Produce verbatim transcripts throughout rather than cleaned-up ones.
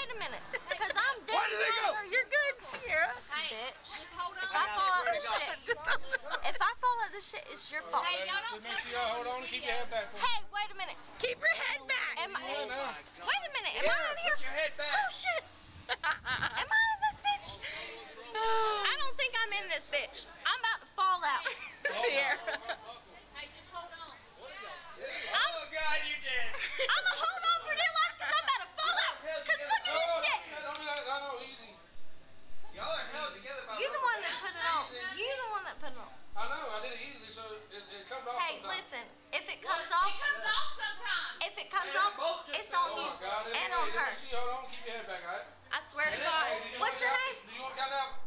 wait a minute, because I'm dead. Where did they go? Oh, you're good, Sierra. Bitch. Just hold on. If I fall out the shit, if I fall out the shit, it's your fault. Hey, y'all don't Make sure y'all hold on and keep your head back. Hey, wait a minute. Keep your head back. Am I, Yeah, now. wait a minute. Am I in here? Put your head back. Oh shit. Am I in this bitch? I don't think I'm in this bitch. I'm about to fall out. Sierra. Hey, just hold on. Oh, God, you did. I'm gonna hold on for dear life because I'm about to fall out. Because look at this shit. Don't do that. I know, easy. Y'all are held together by You're the one that put it on. You're the one that put it on. I know, I did it easily, so it, it comes off Hey, sometimes. listen. If it comes It off, comes off sometimes. if it comes Hey, off, both just it's fell on you off, God. and Hey, on hey, her. make sure you hold on, keep your head back, all right? I swear to Hey, God. hey, do you What's wanna your count- name? Do you want to count out?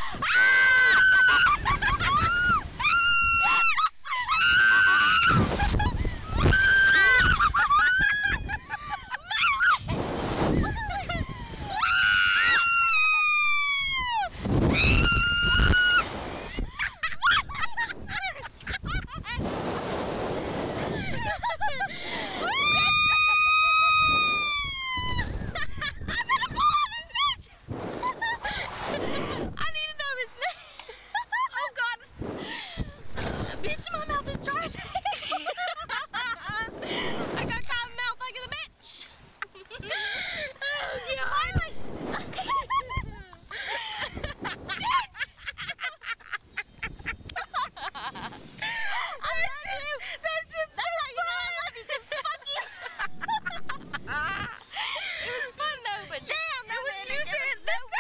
I need to know his name. Oh God. Bitch, my mouth is dry. I got cotton mouth like a bitch. Oh God. Bitch. I love you. That shit's That's how you know I love you, because fuck you. It was fun though, but damn, that was you saying this